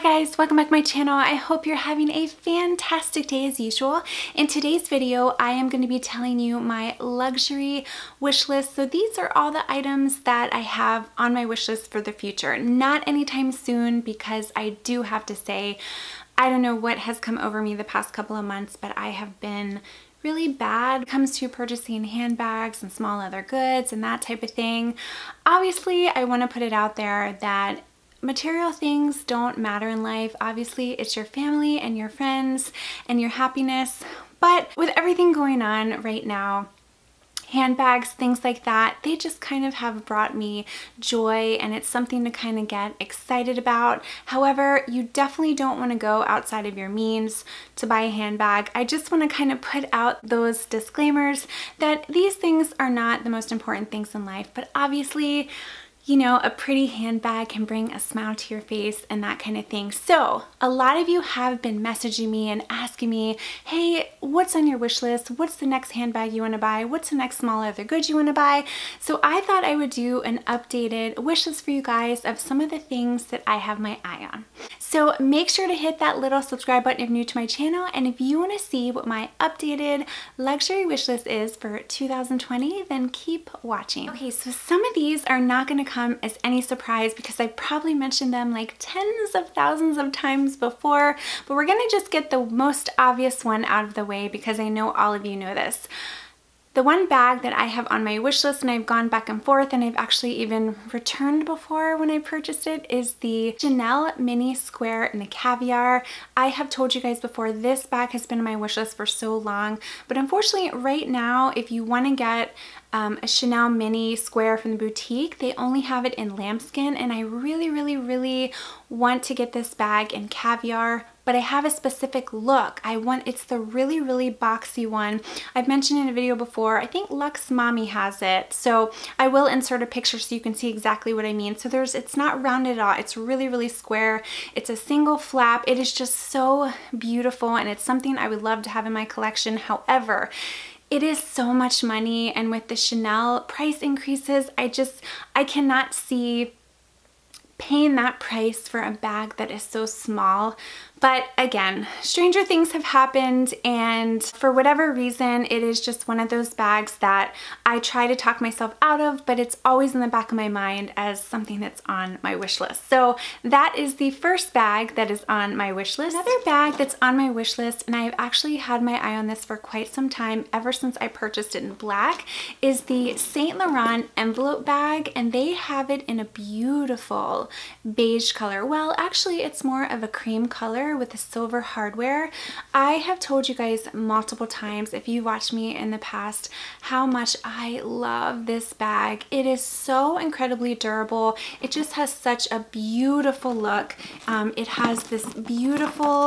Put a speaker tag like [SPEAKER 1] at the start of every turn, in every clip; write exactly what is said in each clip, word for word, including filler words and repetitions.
[SPEAKER 1] guys, welcome back to my channel. I hope you're having a fantastic day as usual. In today's video, I am going to be telling you my luxury wish list. So these are all the items that I have on my wish list for the future. Not anytime soon, because I do have to say, I don't know what has come over me the past couple of months, but I have been really bad when it comes to purchasing handbags and small leather goods and that type of thing. Obviously, I want to put it out there that material things don't matter in life. Obviously, it's your family and your friends and your happiness. But with everything going on right now, handbags, things like that, they just kind of have brought me joy, and it's something to kind of get excited about. However, you definitely don't want to go outside of your means to buy a handbag. I just want to kind of put out those disclaimers that these things are not the most important things in life, but obviously, you know, a pretty handbag can bring a smile to your face and that kind of thing. So a lot of you have been messaging me and asking me, hey, what's on your wish list? What's the next handbag you want to buy? What's the next small leather good you want to buy? So I thought I would do an updated wish list for you guys of some of the things that I have my eye on. So make sure to hit that little subscribe button if you're new to my channel. And if you want to see what my updated luxury wish list is for two thousand twenty, then keep watching. Okay, so some of these are not going to come as any surprise because I probably mentioned them like tens of thousands of times before, but we're gonna just get the most obvious one out of the way because I know all of you know this. The one bag that I have on my wish list and I've gone back and forth and I've actually even returned before when I purchased it is the Chanel Mini Square in the Caviar. I have told you guys before, this bag has been on my wish list for so long, but unfortunately right now, if you want to get Um, a Chanel Mini Square from the boutique, they only have it in lambskin, and I really, really, really want to get this bag in Caviar, but I have a specific look. I want, it's the really, really boxy one. I've mentioned in a video before, I think Luxe Mommy has it, so I will insert a picture so you can see exactly what I mean. So there's, it's not rounded at all, it's really, really square. It's a single flap. It is just so beautiful, and it's something I would love to have in my collection. However, it is so much money, and with the Chanel price increases, I just, I cannot see paying that price for a bag that is so small. But again, stranger things have happened, and for whatever reason, it is just one of those bags that I try to talk myself out of, but it's always in the back of my mind as something that's on my wish list. So that is the first bag that is on my wish list. Another bag that's on my wish list, and I've actually had my eye on this for quite some time, ever since I purchased it in black, is the Saint Laurent envelope bag, and they have it in a beautiful beige color. Well, actually, it's more of a cream color with the silver hardware. I have told you guys multiple times, if you watched me in the past, how much I love this bag. It is so incredibly durable. It just has such a beautiful look. Um, it has this beautiful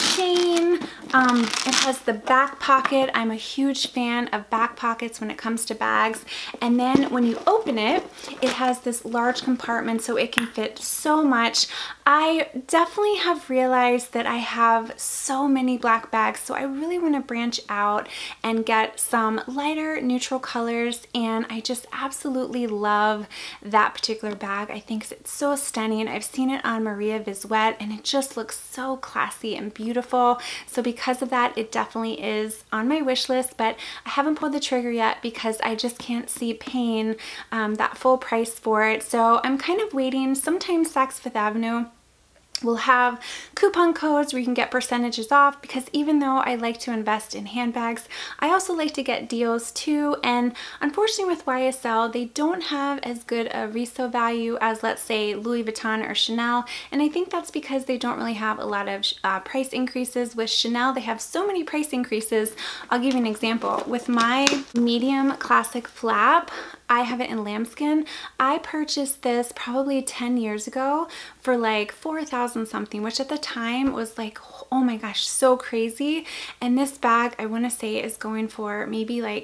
[SPEAKER 1] chain. Um, it has the back pocket. I'm a huge fan of back pockets when it comes to bags. And then when you open it, it has this large compartment so it can fit so much. I definitely have realized that I have so many black bags, so I really want to branch out and get some lighter neutral colors, and I just absolutely love that particular bag. I think it's so stunning. I've seen it on Maria Vizuette and it just looks so classy and beautiful. So because of that, it definitely is on my wish list, but I haven't pulled the trigger yet because I just can't see paying um, that full price for it. So I'm kind of waiting. Sometimes Saks Fifth Avenue we'll have coupon codes where you can get percentages off, because even though I like to invest in handbags, I also like to get deals too. And unfortunately with Y S L, they don't have as good a resale value as, let's say, Louis Vuitton or Chanel. And I think that's because they don't really have a lot of uh, price increases. With Chanel, they have so many price increases. I'll give you an example. With my medium classic flap, I have it in lambskin. I purchased this probably ten years ago for like four thousand something, which at the time was like, oh my gosh, so crazy. And this bag, I want to say, is going for maybe like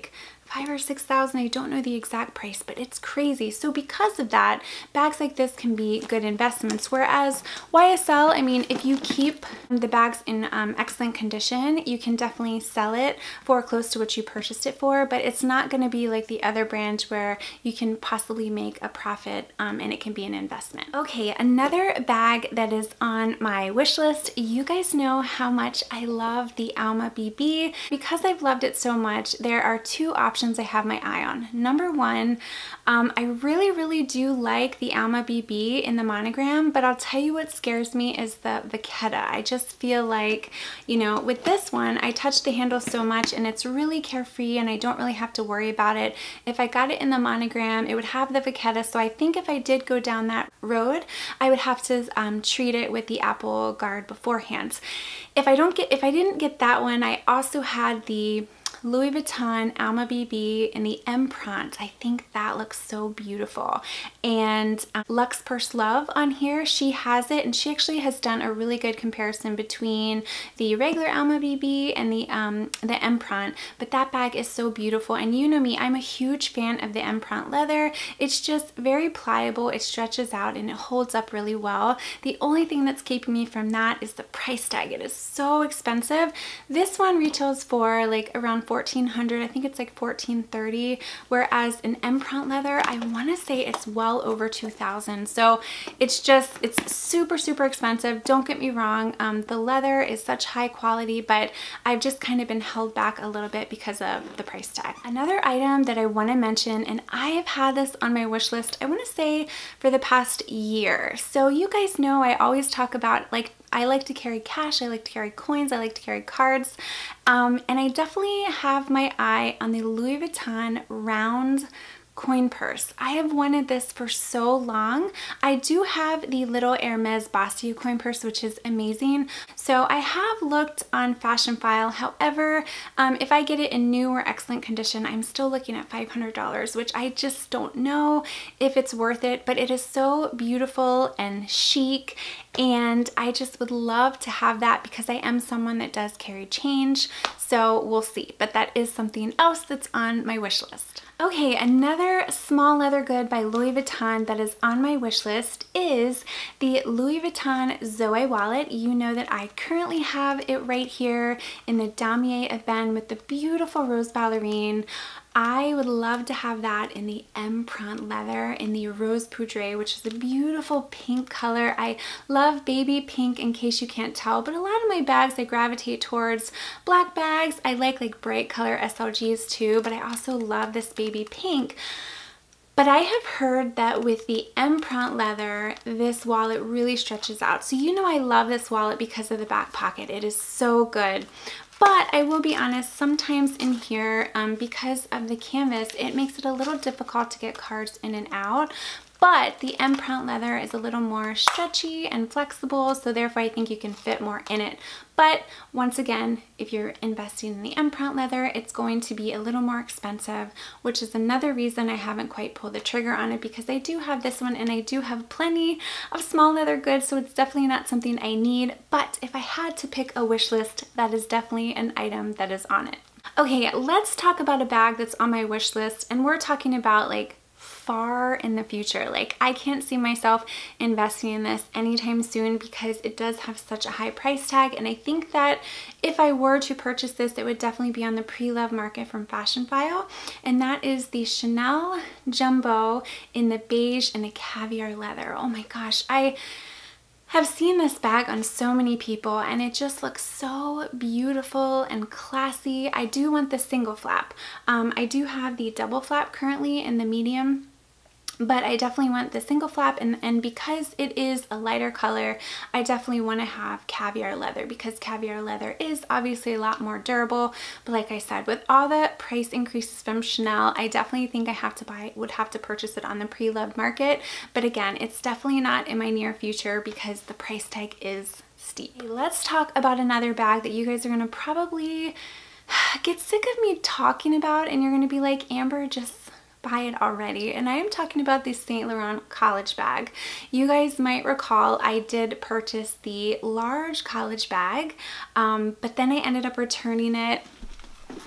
[SPEAKER 1] five or six thousand. I don't know the exact price, but it's crazy. So because of that, bags like this can be good investments. Whereas Y S L, I mean, if you keep the bags in um, excellent condition, you can definitely sell it for close to what you purchased it for, but it's not going to be like the other brand where you can possibly make a profit um, and it can be an investment. Okay, another bag that is on my wish list. You guys know how much I love the Alma B B. Because I've loved it so much, there are two options I have my eye on. Number one, um, I really, really do like the Alma B B in the monogram, but I'll tell you what scares me is the Vachetta. I just feel like, you know, with this one, I touch the handle so much and it's really carefree and I don't really have to worry about it. If I got it in the monogram, it would have the Vachetta, so I think if I did go down that road, I would have to um, treat it with the Apple Guard beforehand. If I don't get, if I didn't get that one, I also had the Louis Vuitton Alma B B in the Empreinte. I think that looks so beautiful. And um, Luxe Purse Love on here, she has it, and she actually has done a really good comparison between the regular Alma B B and the um, the Empreinte. But that bag is so beautiful, and you know me, I'm a huge fan of the Empreinte leather. It's just very pliable, it stretches out, and it holds up really well. The only thing that's keeping me from that is the price tag. It is so expensive. This one retails for like around fourteen hundred dollars. I think it's like fourteen thirty, whereas an Empreinte leather, I want to say it's well over two thousand dollars. So it's just, it's super, super expensive. Don't get me wrong. Um, the leather is such high quality, but I've just kind of been held back a little bit because of the price tag. Another item that I want to mention, and I have had this on my wish list, I want to say for the past year. So you guys know I always talk about, like, I like to carry cash, I like to carry coins, I like to carry cards, um, and I definitely have my eye on the Louis Vuitton round coin purse. I have wanted this for so long. I do have the little Hermes Bastille coin purse, which is amazing. So I have looked on Fashionphile. However, um, if I get it in new or excellent condition, I'm still looking at five hundred dollars, which I just don't know if it's worth it, but it is so beautiful and chic, and I just would love to have that because I am someone that does carry change. So we'll see, but that is something else that's on my wish list. Okay, another small leather good by Louis Vuitton that is on my wish list is the Louis Vuitton Zoe wallet. You know that I currently have it right here in the Damier Ebene with the beautiful rose ballerine. I would love to have that in the Empreinte leather in the Rose Poudre, which is a beautiful pink color. I love baby pink, in case you can't tell, but a lot of my bags, I gravitate towards black bags. I like like bright color S L Gs too, but I also love this baby pink. But I have heard that with the Empreinte leather, this wallet really stretches out. So you know I love this wallet because of the back pocket. It is so good. But I will be honest, sometimes in here, um, because of the canvas, it makes it a little difficult to get cards in and out. But the Empreinte leather is a little more stretchy and flexible, so therefore I think you can fit more in it. But once again, if you're investing in the Empreinte leather, it's going to be a little more expensive, which is another reason I haven't quite pulled the trigger on it, because I do have this one and I do have plenty of small leather goods, so it's definitely not something I need. But if I had to pick a wish list, that is definitely an item that is on it. Okay, let's talk about a bag that's on my wish list, and we're talking about like far in the future. Like, I can't see myself investing in this anytime soon because it does have such a high price tag, and I think that if I were to purchase this, it would definitely be on the pre-love market from Fashionphile, and that is the Chanel Jumbo in the beige and the caviar leather. Oh my gosh, I have seen this bag on so many people and it just looks so beautiful and classy. I do want the single flap. Um, I do have the double flap currently in the medium, but I definitely want the single flap, and, and because it is a lighter color, I definitely want to have caviar leather because caviar leather is obviously a lot more durable. But like I said, with all the price increases from Chanel, I definitely think I have to buy, would have to purchase it on the pre-loved market. But again, it's definitely not in my near future because the price tag is steep. Let's talk about another bag that you guys are going to probably get sick of me talking about, and you're going to be like, Amber, just buy it already. And I am talking about the Saint Laurent college bag. You guys might recall I did purchase the large college bag, um, but then I ended up returning it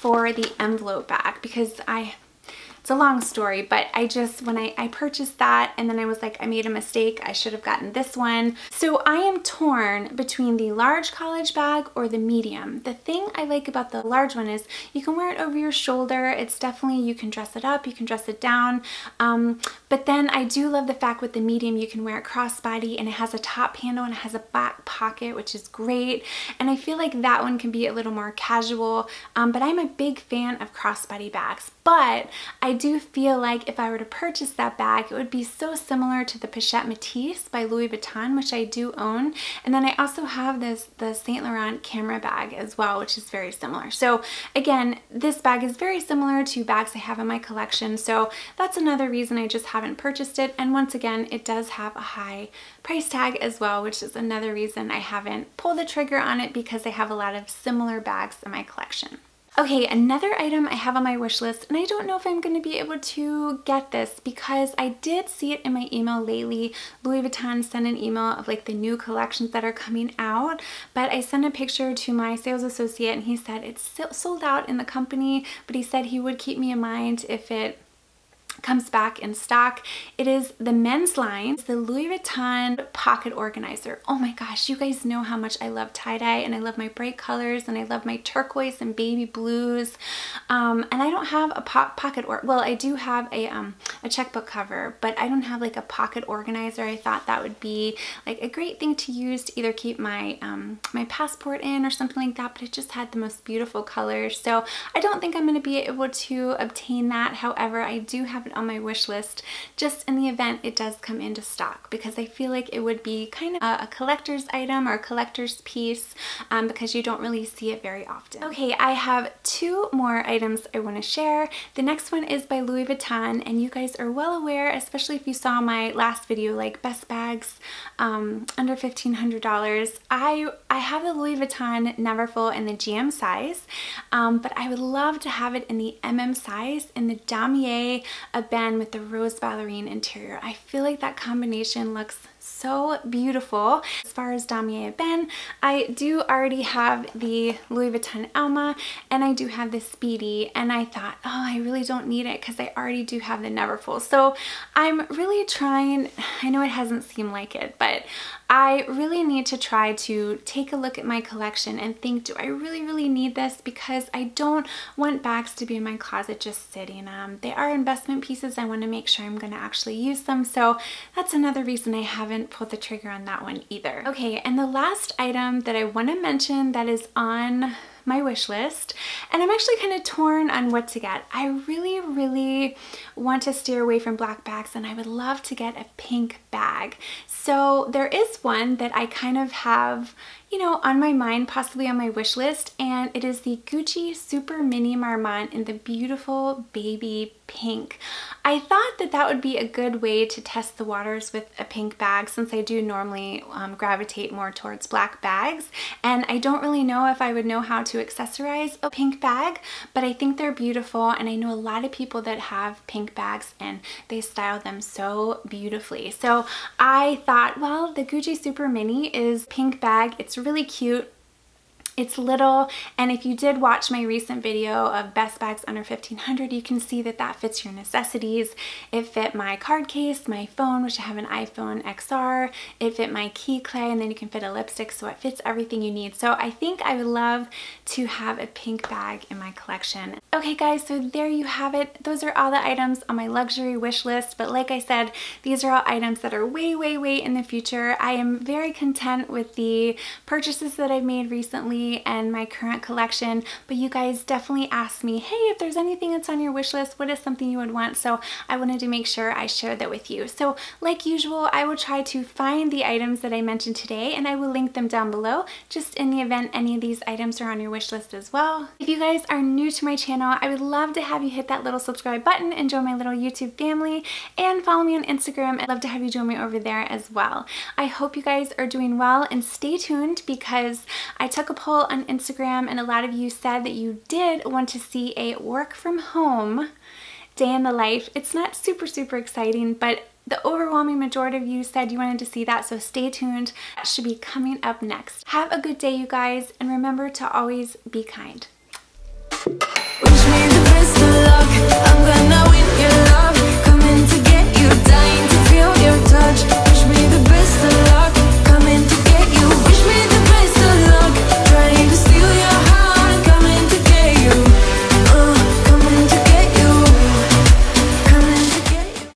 [SPEAKER 1] for the envelope bag because I, it's a long story, but I just, when I, I purchased that and then I was like, I made a mistake. I should have gotten this one. So I am torn between the large college bag or the medium. The thing I like about the large one is you can wear it over your shoulder. It's definitely, you can dress it up, you can dress it down. Um, but then I do love the fact with the medium, you can wear it crossbody and it has a top handle and it has a back pocket, which is great. And I feel like that one can be a little more casual, um, but I'm a big fan of crossbody bags. But I do feel like if I were to purchase that bag, it would be so similar to the Pochette Métis by Louis Vuitton, which I do own. And then I also have this the Saint Laurent camera bag as well, which is very similar. So again, this bag is very similar to bags I have in my collection. So that's another reason I just haven't purchased it. And once again, it does have a high price tag as well, which is another reason I haven't pulled the trigger on it because I have a lot of similar bags in my collection. Okay, another item I have on my wish list, and I don't know if I'm going to be able to get this because I did see it in my email lately. Louis Vuitton sent an email of like the new collections that are coming out, but I sent a picture to my sales associate and he said it's sold out in the company, but he said he would keep me in mind if it comes back in stock. It is the men's line. It's the Louis Vuitton pocket organizer. Oh my gosh, you guys know how much I love tie-dye and I love my bright colors and I love my turquoise and baby blues. Um, and I don't have a po pocket or well, I do have a um, a checkbook cover, but I don't have like a pocket organizer. I thought that would be like a great thing to use to either keep my um, my passport in or something like that. But it just had the most beautiful colors, so I don't think I'm going to be able to obtain that. However, I do have it on my wish list just in the event it does come into stock because I feel like it would be kind of a, a collector's item or a collector's piece um, because you don't really see it very often. Okay, I have two more items I want to share. The next one is by Louis Vuitton, and you guys are well aware, especially if you saw my last video, like best bags um, under fifteen hundred dollars. I, I have the Louis Vuitton Neverfull in the G M size, um, but I would love to have it in the M M size in the Damier Ben with the rose ballerine interior. I feel like that combination looks so beautiful. As far as Damier Ben, I do already have the Louis Vuitton Alma and I do have the Speedy, and I thought, oh, I really don't need it because I already do have the Neverfull. So I'm really trying, I know it hasn't seemed like it, but I really need to try to take a look at my collection and think, do I really, really need this? Because I don't want bags to be in my closet just sitting. Um, they are investment pieces. I want to make sure I'm going to actually use them. So that's another reason I haven't pulled the trigger on that one either. Okay, and the last item that I want to mention that is on my wish list, and I'm actually kind of torn on what to get. I really, really want to steer away from black bags, and I would love to get a pink bag. So there is one that I kind of have, you know, on my mind, possibly on my wish list, and it is the Gucci Super Mini Marmont in the beautiful baby pink. I thought that that would be a good way to test the waters with a pink bag, since I do normally um, gravitate more towards black bags, and I don't really know if I would know how to accessorize a pink bag, but I think they're beautiful, and I know a lot of people that have pink bags and they style them so beautifully. So I thought, well, the Gucci Super Mini is pink bag. It's really cute. It's little, and if you did watch my recent video of best bags under fifteen hundred, you can see that that fits your necessities. It fit my card case, my phone, which I have an iPhone X R. It fit my key clay, and then you can fit a lipstick, so it fits everything you need. So I think I would love to have a pink bag in my collection. Okay guys, so there you have it. Those are all the items on my luxury wish list, but like I said, these are all items that are way, way, way in the future. I am very content with the purchases that I've made recently and my current collection, but you guys definitely asked me, hey, if there's anything that's on your wish list, what is something you would want? So I wanted to make sure I shared that with you. So like usual, I will try to find the items that I mentioned today, and I will link them down below, just in the event any of these items are on your wish list as well. If you guys are new to my channel, I would love to have you hit that little subscribe button and join my little YouTube family, and follow me on Instagram. I'd love to have you join me over there as well. I hope you guys are doing well, and stay tuned because I took a poll on Instagram and a lot of you said that you did want to see a work from home day in the life. It's not super, super exciting, but the overwhelming majority of you said you wanted to see that, so stay tuned. That should be coming up next. Have a good day, you guys, and remember to always be kind.
[SPEAKER 2] back.